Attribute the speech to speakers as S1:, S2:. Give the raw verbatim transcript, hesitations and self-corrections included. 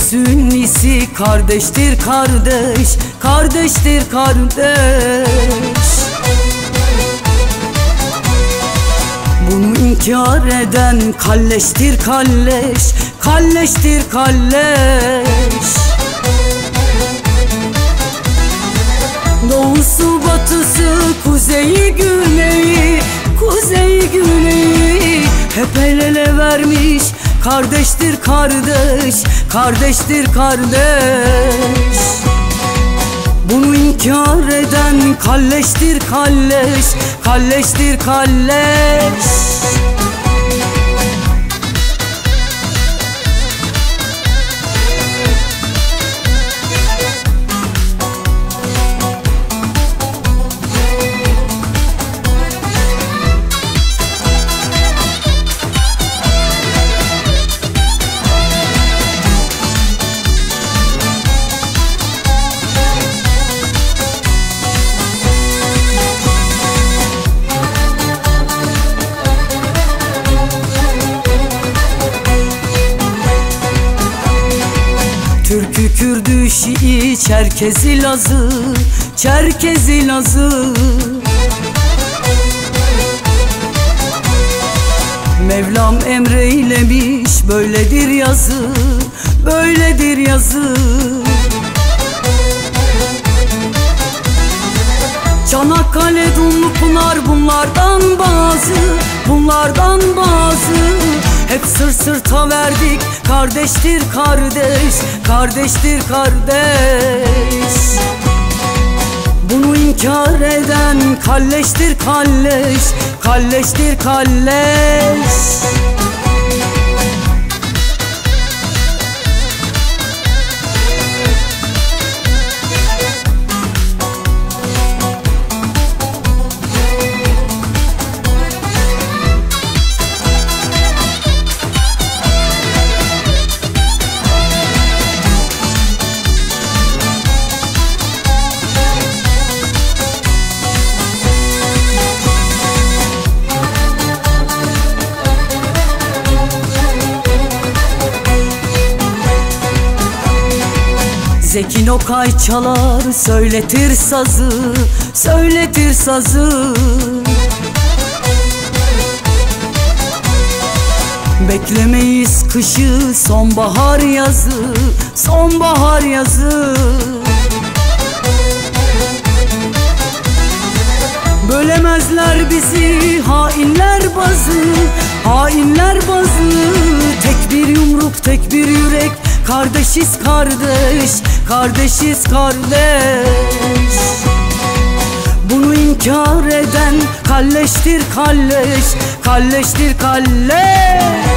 S1: Sünnisi kardeştir kardeş, kardeştir kardeş. Bunu inkar eden kalleştir kalleş, kalleştir kalleş. Doğusu batısı, kuzeyi güneyi, kuzeyi güneyi hep el ele vermiş. Kardeştir kardeş, kardeştir kardeş. Bunu inkar eden kalleştir kalleş, kalleştir kalleş. Türkü, Kürdü, Şii, Çerkezi, Lazı, Çerkezi, Lazı. Mevlam emreylemiş, böyledir yazı, böyledir yazı. Çanakkale, Dumlupınar bunlardan bazı, bunlardan bazı. Hep sır sırta verdik, kardeştir kardeş, kardeştir kardeş. Bunu inkar eden kalleştir kalleş, kalleştir kalleş. Zeki Nokay çalar, söyletir sazı, söyletir sazı. Beklemeyiz kışı, sonbahar yazı, sonbahar yazı. Bölemezler bizi hainler bazı, hainler bazı. Tek bir yumruk, tek bir yürek, kardeşiz kardeş, kardeşiz kardeş. Bunu inkar eden kalleştir kalleş, kalleştir kalleş.